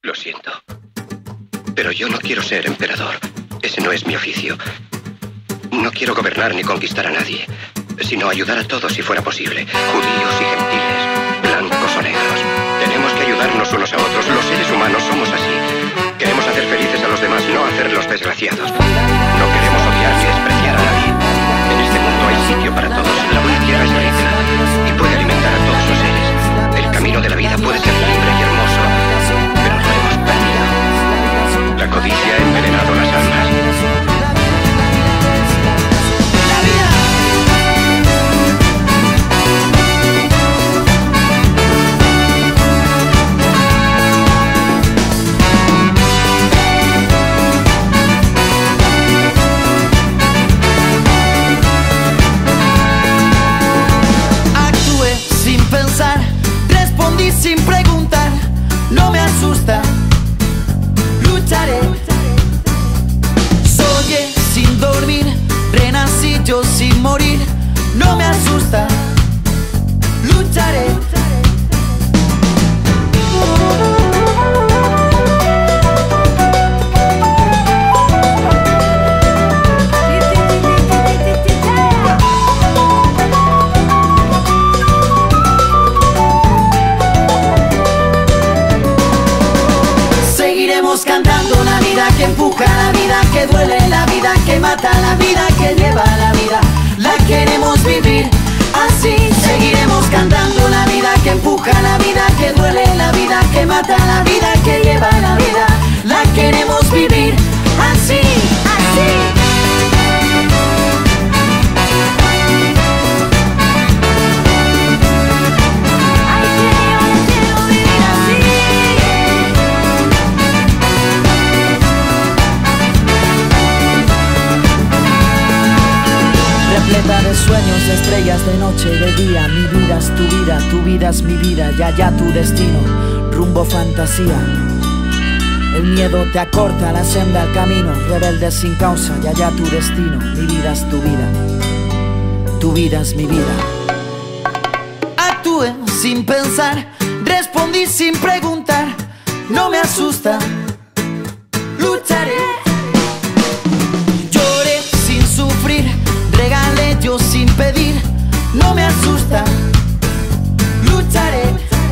Lo siento. Pero yo no quiero ser emperador. Ese no es mi oficio. No quiero gobernar ni conquistar a nadie, sino ayudar a todos si fuera posible. Judíos y gentiles, blancos o negros. Tenemos que ayudarnos unos a otros. Los seres humanos somos así. Queremos hacer felices a los demás, no hacerlos desgraciados. No queremos odiar ni despreciar a nadie. En este mundo hay sitio para todos. La buena tierra es rica y puede alimentar a todos los seres. El camino de la vida puede ser libre y hermoso, pero lo hemos perdido. La codicia ha envenenado las almas. Sin preguntar, no me asusta, lucharé. Soñé sin dormir, renací yo sin morir, no me asusta, lucharé. Cantando la vida que empuja, la vida que duele, la vida que mata, la vida que lleva la vida. La queremos vivir así. Seguiremos cantando la vida que empuja, la vida que duele, la vida que mata, la vida que lleva la vida. La queremos vivir así, así. Repleta de sueños, de estrellas, de noche y de día. Mi vida es tu vida es mi vida. Ya tu destino, rumbo fantasía. El miedo te acorta la senda, el camino. Rebelde sin causa, ya tu destino. Mi vida es tu vida es mi vida. Actué sin pensar, respondí sin preguntar. No me asusta, lucharé. Lloré sin sufrir, regalé yo sin pedir, no me asusta, lucharé.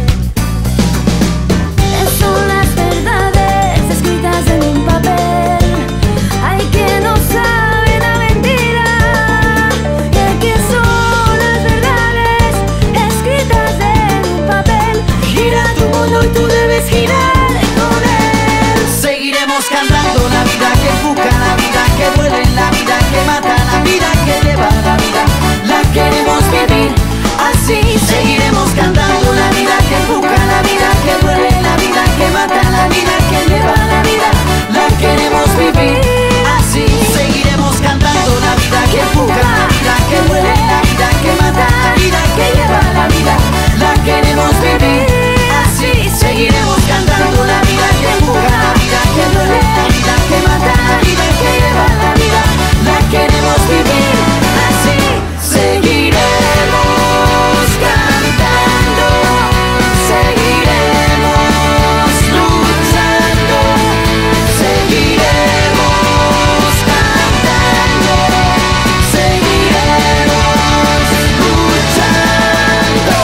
Son las verdades escritas en un papel. Hay quien no sabe la mentira, y aquí son las verdades escritas en un papel. Gira tu mundo y tú debes girar con él. Seguiremos cantando la vida que empuja, la vida que duele, la vida que mata, la vida que lleva la vida. La queremos vivir así. Seguiremos cantando la vida que empuja, la vida que duele, la vida que mata, la vida que lleva la vida. La queremos vivir así. Seguiremos cantando la vida que empuja, la vida que duele, la vida que mata, la vida que lleva la vida. La queremos vivir así. Seguiremos cantando la vida que empuja, la vida que duele, la vida que mata, la vida que lleva la vida. La queremos vivir así. Seguiremos cantando, seguiremos luchando, seguiremos cantando, seguiremos luchando.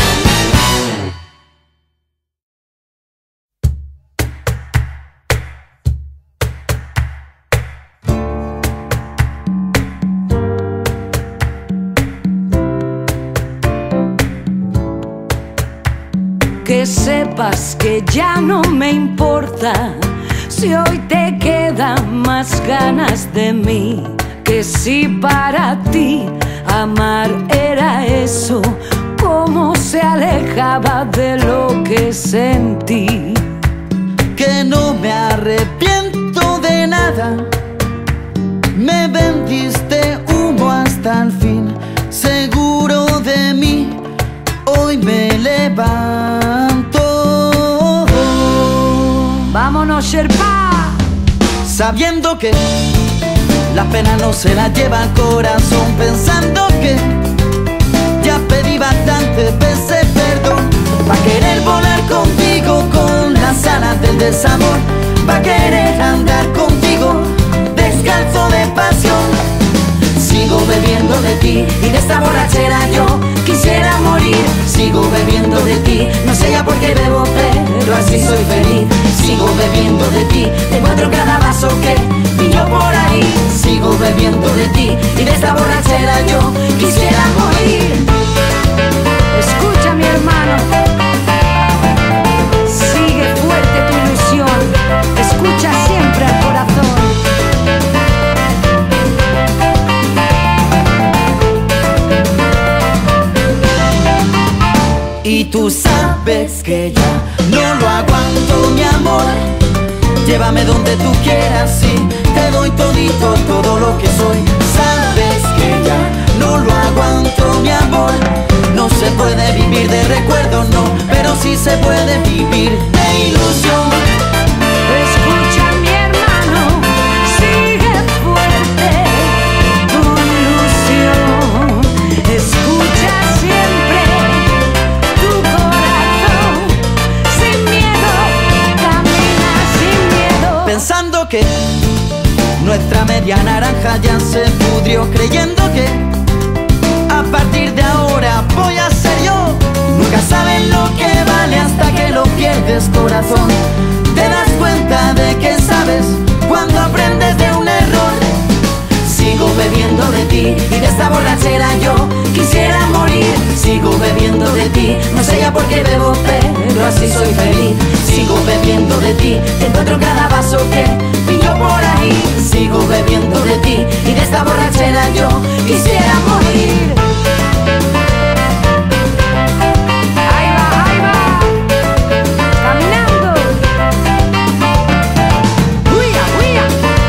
Que sepas que ya no me importa si hoy te quedan más ganas de mí. Que si para ti amar era eso, cómo se alejaba de lo que sentí. Que no me arrepiento de nada, me vendiste humo hasta el fin. Seguro de mí, hoy me levanto. Vámonos, Sherpa. Sabiendo que la pena no se la lleva el corazón, pensando que ya pedí bastante veces perdón pa' querer volar contigo con las alas del desamor va a querer andar contigo descalzo de pasión. Sigo bebiendo de ti y de esta borrachera yo quisiera morir. Sigo bebiendo de ti, no sé ya por qué bebo, pero así soy feliz. Sigo bebiendo de ti, te encuentro en cada vaso que pillo por ahí. Sigo bebiendo de ti y de esta borrachera yo quisiera morir. Escucha, mi hermano, sigue fuerte tu ilusión, escucha siempre al corazón. Y tú sabes que ya no lo aguanto, mi amor. Llévame donde tú quieras, sí, te doy todito, todo lo que soy. Sabes que ya no lo aguanto, mi amor. No se puede vivir de recuerdos, no, pero sí se puede vivir de ilusión. Escucha, mi hermano, sigue fuerte tu ilusión. Escucha siempre tu corazón. Sin miedo, camina sin miedo. Pensando que nuestra media naranja ya se pudrió, creyendo que a partir de ahora voy a ser yo. Nunca sabes lo que vale hasta que lo pierdes, corazón. Te das cuenta de que sabes cuando aprendes de un error. Sigo bebiendo de ti y de esta borrachera yo quisiera morir. Sigo bebiendo de ti, no sé ya por qué bebo, pero así soy feliz. Sigo bebiendo de ti, te encuentro en cada vaso que pillo por ahí. Sigo bebiendo de ti y de esta borrachera yo quisiera morir. Ahí va, caminando. Huya, huya.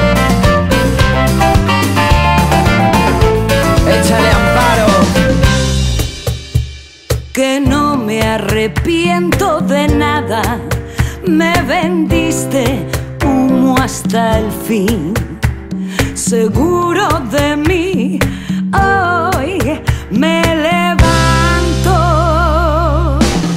Échale amparo. Que no me arrepiento de nada, me vendiste humo hasta el fin. Seguro de mí, hoy me levanto.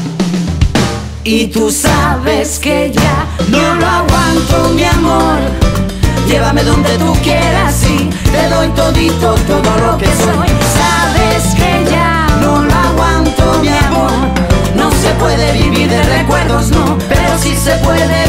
Y tú sabes que ya no lo aguanto, mi amor. Llévame donde tú quieras, sí, te doy todito, todo lo que soy. Sabes que ya no lo aguanto, mi amor. No se puede vivir de recuerdos, no, pero sí se puede